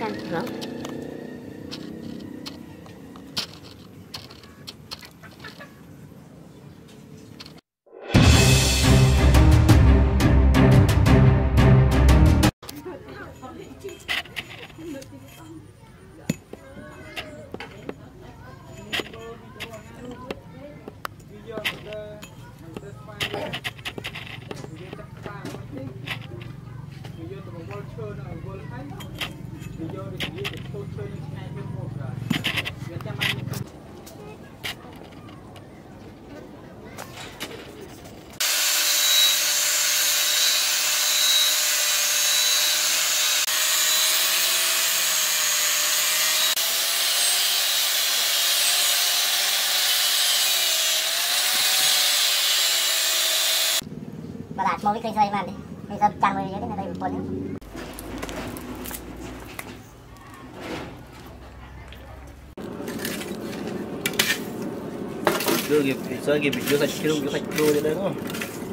ăn nó bà đạt mau cái cây mà đi bây giờ chăn rồi cái này đây một tuần đưa kịp thì sơ kịp đưa sạch cái đưa sạch đôi đến đấy đúng không?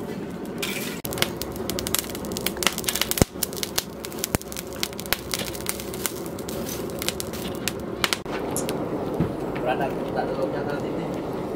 Đặt được không? Đặt được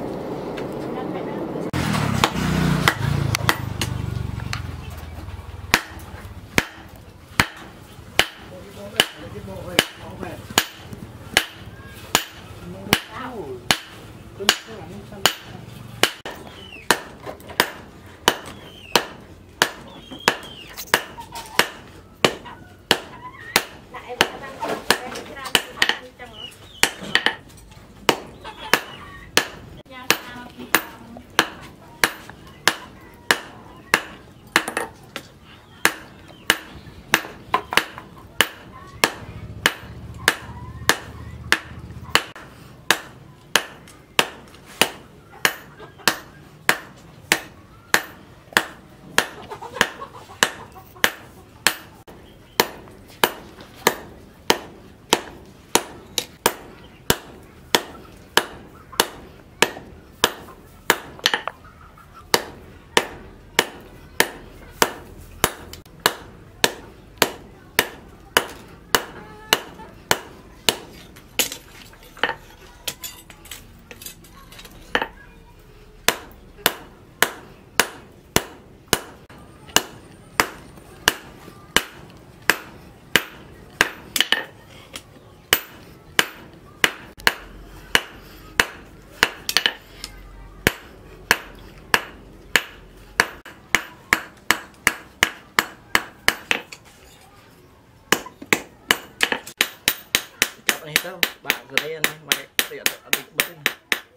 này đâu bạn rồi đây này mày điện ở định bớt này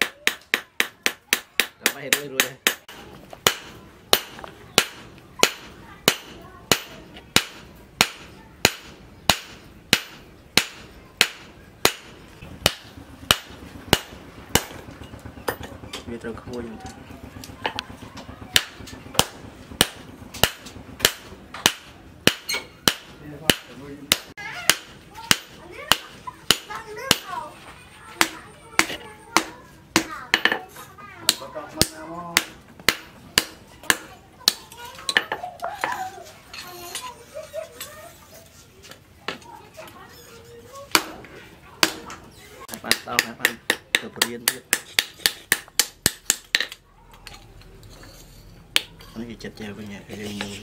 cả mày hết rồi đây biết rồi khôi rồi bạn tao hả bạn tập riêng chứ nó gì chặt chẽ với nhà cái đây mua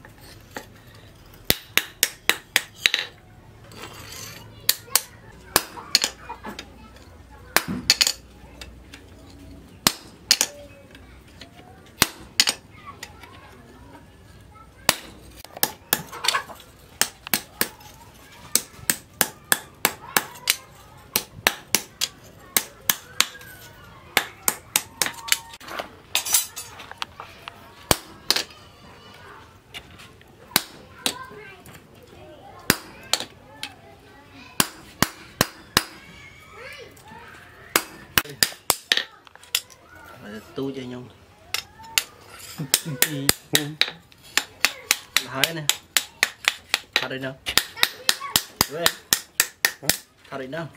tu cho nhau hỏi nè thật đi nào thật đi nào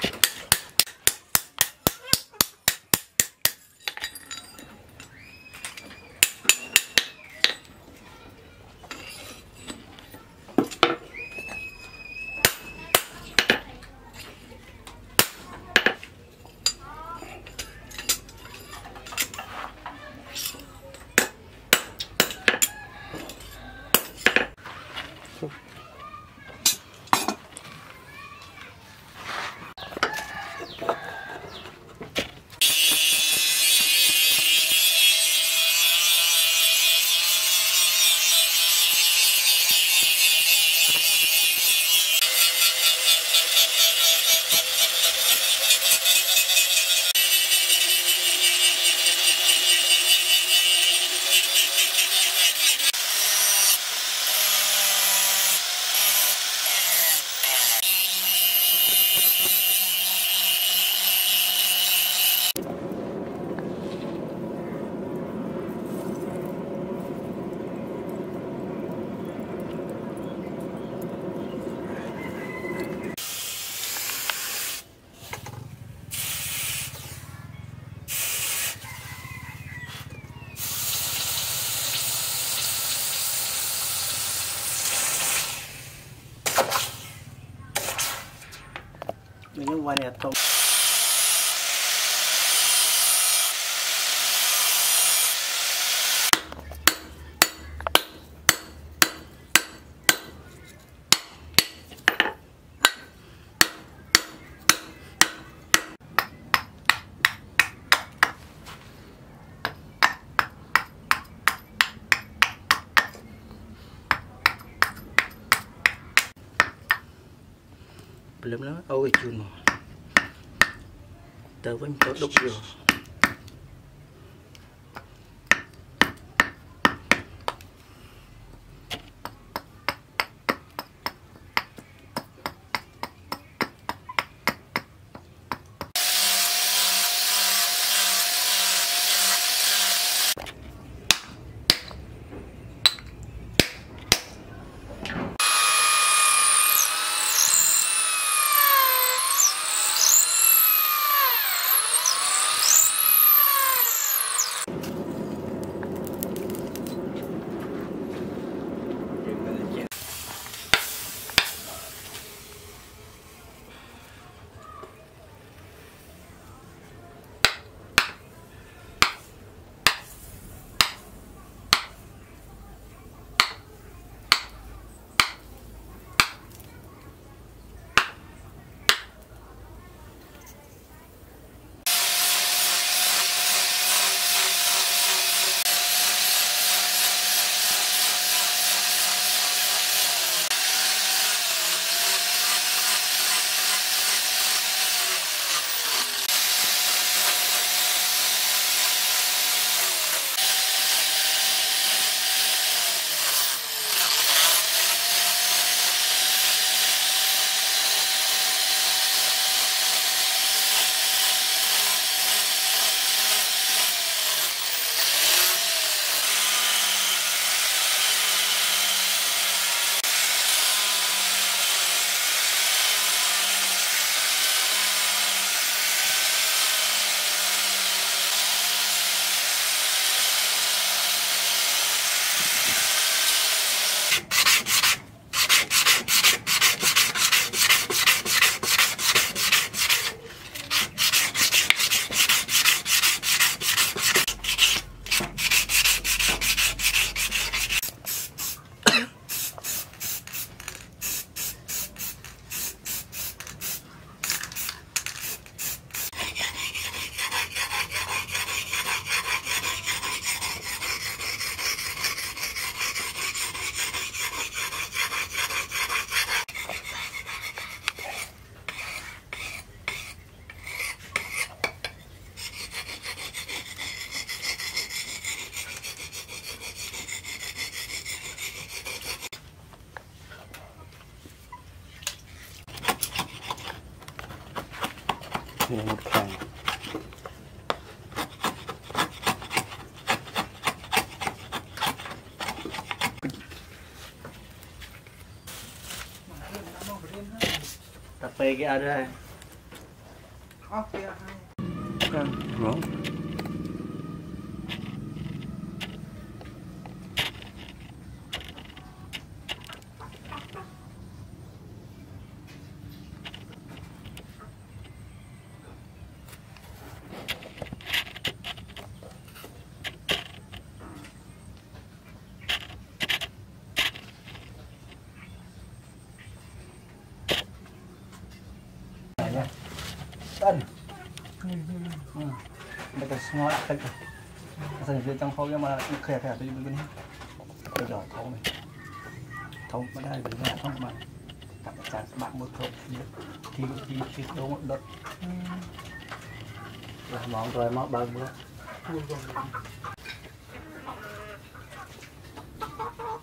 Những quay này tôm. Belum lama, oh Jun mau. Tao vẫn có đục rồi. Ini một khang. Tapi cái ada. Oke, Kan, bro. Tân đây là ngó lại tất cả dần dần trong khâu nhưng mà khỏe khỏe đi bên đây rồi thấu này thấu mà đây với nhà không mà các bạn bạn một thấu thì đâu một đợt là món rồi món bao bữa